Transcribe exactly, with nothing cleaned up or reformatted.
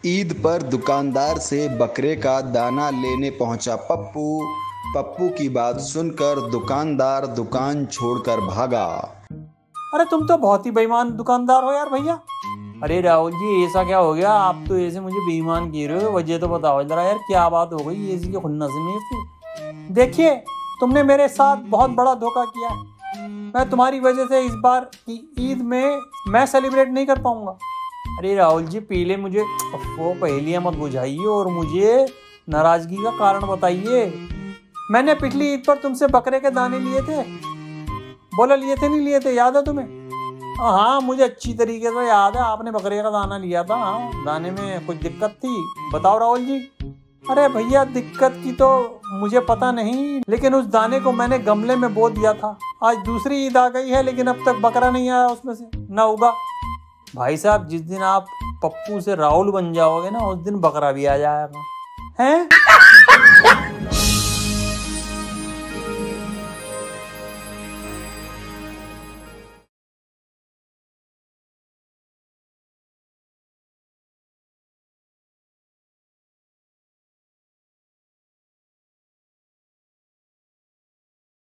ईद पर दुकानदार से बकरे का दाना लेने पहुंचा पप्पू। पप्पू की बात सुनकर दुकानदार दुकान छोड़कर भागा। अरे तुम तो बहुत ही बेईमान दुकानदार हो यार भैया। अरे राहुल जी, ऐसा क्या हो गया? आप तो ऐसे मुझे बेईमान कह रहे हो, वजह तो बताओ जरा यार, क्या बात हो गई एसी के खुन्नस में से? देखिए, तुमने मेरे साथ बहुत बड़ा धोखा किया है। मैं तुम्हारी वजह से इस बार की ईद में मैं सेलिब्रेट नहीं कर पाऊंगा। अरे राहुल जी, पहले मुझे वो पहेलियां मत बुझाइए और मुझे नाराजगी का कारण बताइए। मैंने पिछली ईद पर तुमसे बकरे के दाने लिए थे, बोला लिए थे नहीं लिए थे, याद है तुम्हें? हाँ, मुझे अच्छी तरीके से याद है, आपने बकरे का दाना लिया था। हाँ, दाने में कुछ दिक्कत थी, बताओ राहुल जी। अरे भैया, दिक्कत की तो मुझे पता नहीं, लेकिन उस दाने को मैंने गमले में बो दिया था। आज दूसरी ईद आ गई है, लेकिन अब तक बकरा नहीं आया उसमें से, ना उगा। भाई साहब, जिस दिन आप पप्पू से राहुल बन जाओगे ना, उस दिन बकरा भी आ जाएगा। हैं?